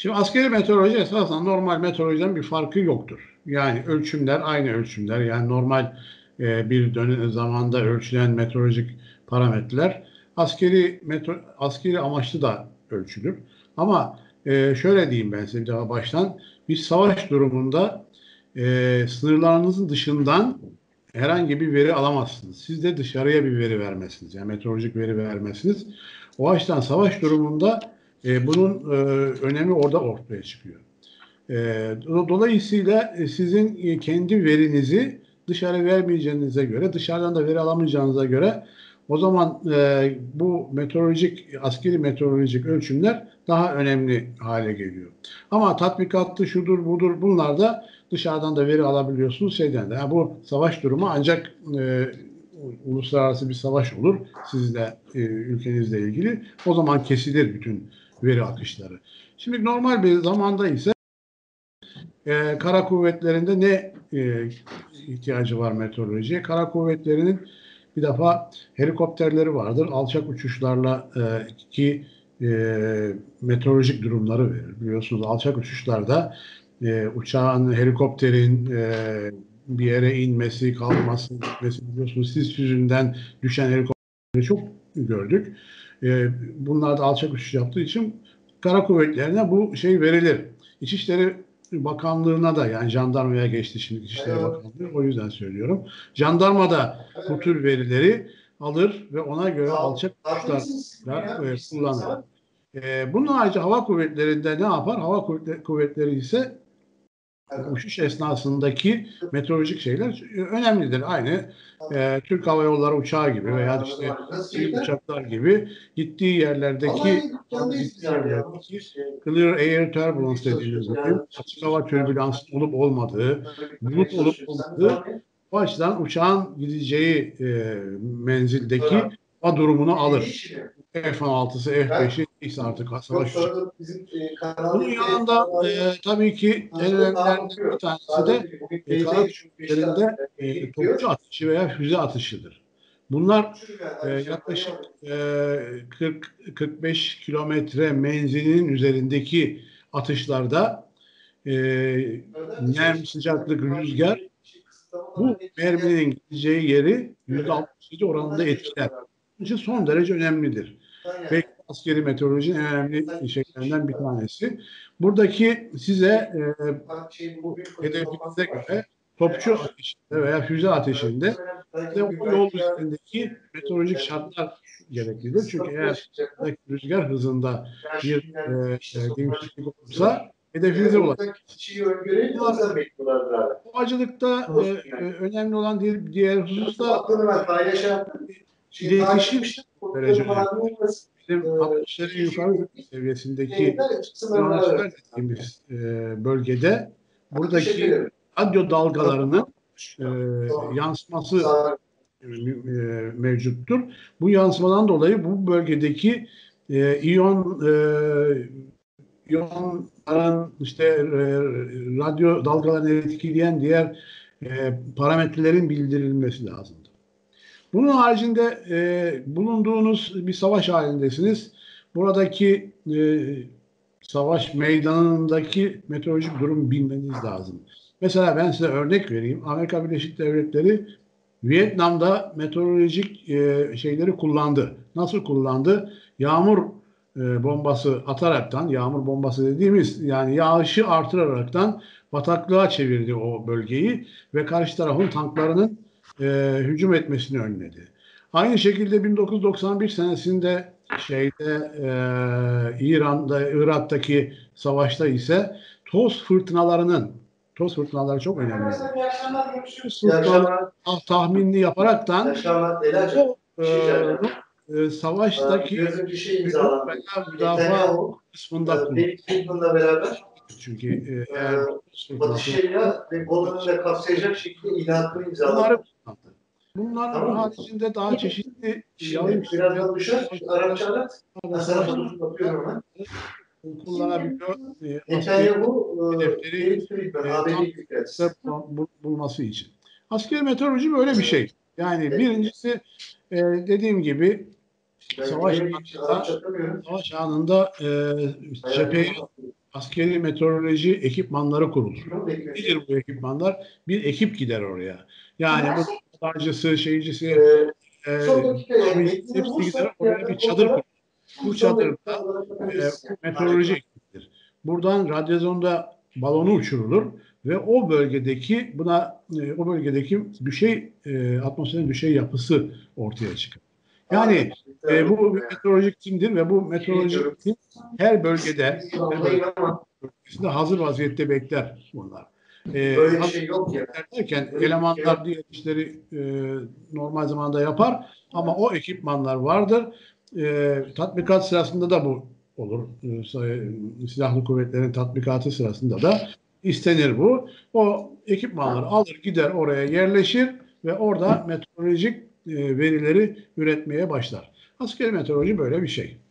Şimdi askeri meteoroloji esasen normal meteorolojiden bir farkı yoktur. Yani ölçümler aynı ölçümler. Yani normal bir dönem zamanda ölçülen meteorolojik parametreler askeri amaçlı da ölçülür. Ama şöyle diyeyim ben size bir daha baştan. Bir savaş durumunda sınırlarınızın dışından herhangi bir veri alamazsınız. Siz de dışarıya bir veri vermezsiniz. Yani meteorolojik veri vermezsiniz. O açıdan savaş durumunda bunun önemi orada ortaya çıkıyor. Dolayısıyla sizin kendi verinizi dışarı vermeyeceğinize göre, dışarıdan da veri alamayacağınıza göre o zaman bu askeri meteorolojik ölçümler daha önemli hale geliyor. Ama tatbikattı, şudur, budur bunlar da dışarıdan da veri alabiliyorsunuz şeyden de. Yani bu savaş durumu ancak uluslararası bir savaş olur sizle, ülkenizle ilgili. O zaman kesilir bütün veri akışları. Şimdi normal bir zamanda ise kara kuvvetlerinde ne ihtiyacı var meteorolojiye? Kara kuvvetlerinin bir defa helikopterleri vardır. Alçak uçuşlarla ki e, meteorolojik durumları verir. Biliyorsunuz alçak uçuşlarda uçağın, helikopterin bir yere inmesi, kalkması, gitmesi biliyorsunuz sis yüzünden düşen helikopterleri çok gördük. Bunlar da alçak uçuş yaptığı için kara kuvvetlerine bu şey verilir. İçişleri Bakanlığı'na da yani jandarmaya geçti şimdi İçişleri Bakanlığı o yüzden söylüyorum. Jandarma da bu tür verileri alır ve ona göre alçak uçuşlarla kullanır. Bunun harici hava kuvvetlerinde ne yapar? Kuvvetleri ise uçuş esnasındaki meteorolojik şeyler önemlidir. Aynı Türk Hava Yolları uçağı gibi veya işte sivil uçaklar gibi gittiği yerlerdeki clear air turbulence dediğimiz gibi açık hava türbülans olup olmadığı, bulut olup olmadığı bu açıdan uçağın gideceği menzildeki hava durumunu alır. F-16'sı, F-5'i neyse artık savaş uçağı. Bunun yanında tabii ki en önemlilerinden bir tanesi de kara kuvvetlerinde topçu atışı veya füze atışıdır. Bunlar yaklaşık 40-45 kilometre menzilinin üzerindeki atışlarda e, nem, sıcaklık, rüzgar bu merminin gideceği yeri %67 oranında etkiler. Bunun için son derece önemlidir. Belki askeri meteorolojinin en önemli şeylerinden bir tanesi. Buradaki size bu hedefinize göre topçu ateşinde veya füze ateşinde size o yol üzerindeki meteorolojik şartlar gereklidir. Çünkü eğer rüzgar hızında bir değişiklik olursa hedefinize ulaşacaksınız. Havacılıkta önemli olan diğer husus da iletişim derece önemli. Bizim atmosferin yukarı seviyesindeki ionosfer dediğimiz bölgede buradaki radyo dalgalarının e, yansıması mevcuttur. Bu yansımadan dolayı bu bölgedeki iyonların işte radyo dalgalarını etkileyen diğer parametrelerin bildirilmesi lazım. Bunun haricinde bulunduğunuz bir savaş halindesiniz. Buradaki savaş meydanındaki meteorolojik durum bilmeniz lazım. Mesela ben size örnek vereyim. Amerika Birleşik Devletleri Vietnam'da meteorolojik şeyleri kullandı. Nasıl kullandı? Yağmur bombası ataraktan, yağmur bombası dediğimiz yani yağışı artıraraktan bataklığa çevirdi o bölgeyi ve karşı tarafın tanklarının hücum etmesini önledi. Aynı şekilde 1991 senesinde Irak'taki savaşta ise toz fırtınaları çok önemli. Toz fırtınaları tahminini yaparaktan o savaştaki hücum veya müdafaa kısmında kullanılır. Çünkü eğer toz fırtınası ve Bodrum'da kapsayacak şekilde ilanını imzaladı. Bunların haricinde daha çeşitli yağın birazdan düşer. Arapça anlat. kullanabiliyor. Askeri hedefleri bulması için. Askeri meteoroloji böyle bir şey. Yani birincisi dediğim gibi savaş anında cepheye askeri meteoroloji ekipmanları kurulur. Nedir bu ekipmanlar? Bir ekip gider oraya. Yani bu radarcısı, şeycisi, hepsi gider oraya bir çadır kurulur. Bu çadırda meteoroloji ekibidir. Buradan radyozonda balonu uçurulur ve o bölgedeki o bölgedeki düşey atmosferin düşey yapısı ortaya çıkar. Yani bu meteorolojik timdir ve bu meteorolojik tim her bölgede hazır vaziyette bekler bunlar. Böyle bir şey yok ya. Derken elemanlar diğer işleri normal zamanda yapar ama o ekipmanlar vardır. Tatbikat sırasında da bu olur. Silahlı kuvvetlerin tatbikatı sırasında da istenir bu. O ekipmanları alır gider oraya yerleşir ve orada meteorolojik verileri üretmeye başlar. Askeri meteoroloji böyle bir şey.